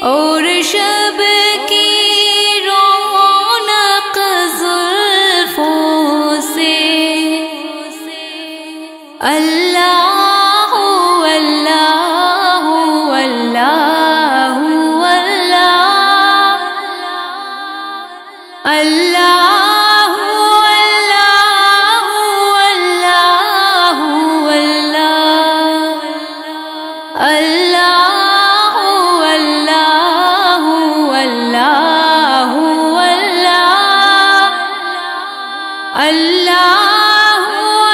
اور شب کی رونق زلفوں سے اللہ اللہ اللہ اللہ اللہ اللہ اللہ اللہ اللہ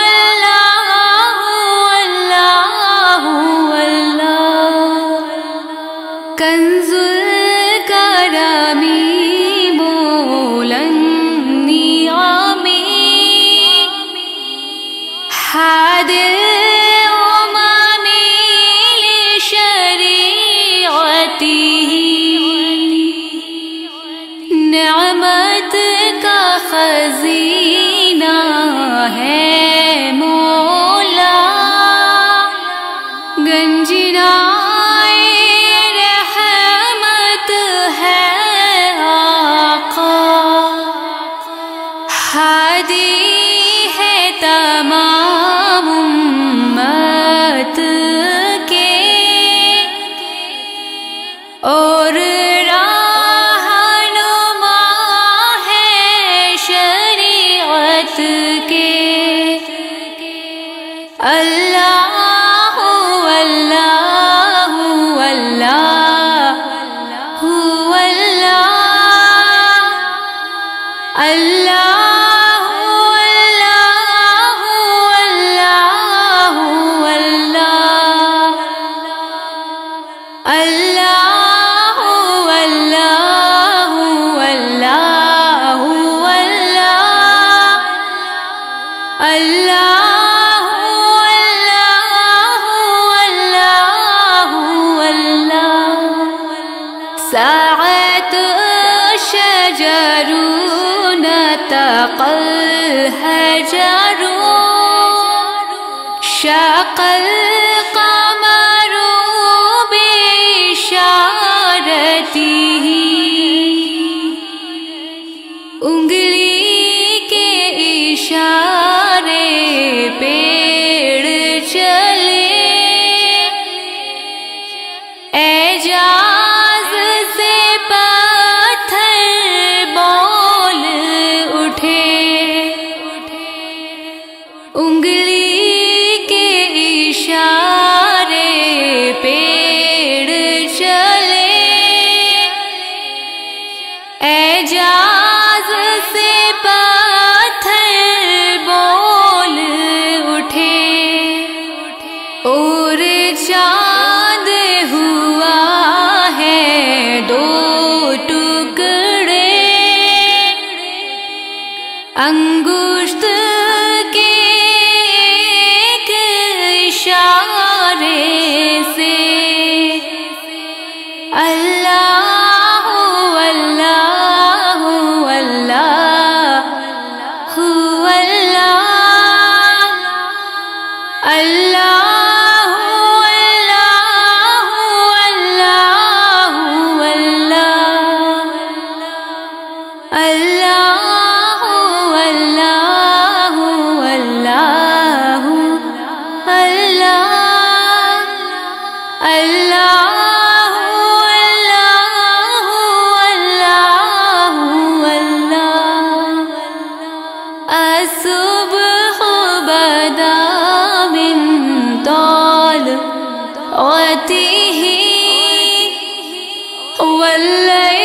کنز الکرم بلند النعم حاد الامم لشریعته نعمت کا خزینہ ہے مولا گنجنائے رحمت ہے آقا ہادی ہے تمام امت کے اور رہنما ہے شریعت کے اللہ اللہ اللہ اللہ اللہ اللہ ساعت شجر نطق الحجر شاق القمر بإشارته انگلی کے اشارے پیڑ چلے اعجاز سے پتھر بول اٹھے انگلی کے اشارے پیڑ چلے اعجاز سے پتھر بول اٹھے اور چاند ہوا ہے دو ٹکڑے انگشت کے ایک اشارے سے اللہ اللہ اللہ اللہ اللہ اللہ اللہ اللہ الصبح بدا من طلعته والليل